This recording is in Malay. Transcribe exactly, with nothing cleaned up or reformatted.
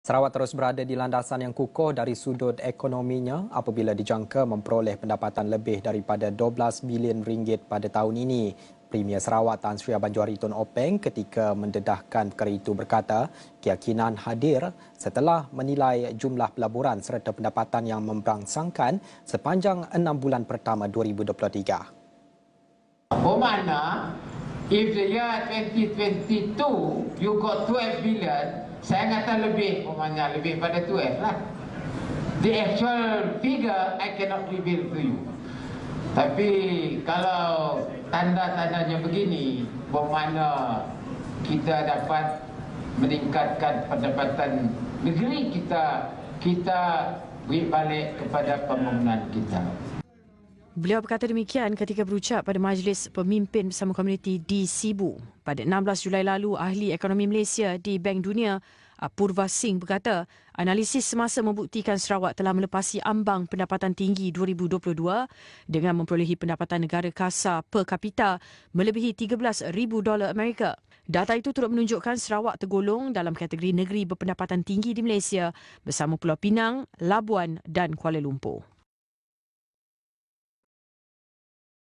Sarawak terus berada di landasan yang kukuh dari sudut ekonominya apabila dijangka memperoleh pendapatan lebih daripada dua belas bilion ringgit pada tahun ini. Premier Sarawak Tan Sri Abanjuari Tun Openg ketika mendedahkan perkara itu berkata keyakinan hadir setelah menilai jumlah pelaburan serta pendapatan yang memberangsangkan sepanjang enam bulan pertama dua ribu dua puluh tiga. Bermakna, if the year twenty twenty-two you got twelve billion, saya kata lebih, bermakna lebih pada twelve lah. The actual figure I cannot reveal to you. Tapi kalau tanda-tandanya begini, bermakna kita dapat meningkatkan pendapatan negeri kita, kita beri balik kepada pembangunan kita. Beliau berkata demikian ketika berucap pada Majlis Pemimpin Bersama Komuniti di Sibu. Pada enam belas Julai lalu, Ahli Ekonomi Malaysia di Bank Dunia, Apurva Singh berkata, analisis semasa membuktikan Sarawak telah melepasi ambang pendapatan tinggi dua ribu dua puluh dua dengan memperolehi pendapatan negara kasar per kapita melebihi tiga belas ribu dolar Amerika. Data itu turut menunjukkan Sarawak tergolong dalam kategori negeri berpendapatan tinggi di Malaysia bersama Pulau Pinang, Labuan dan Kuala Lumpur.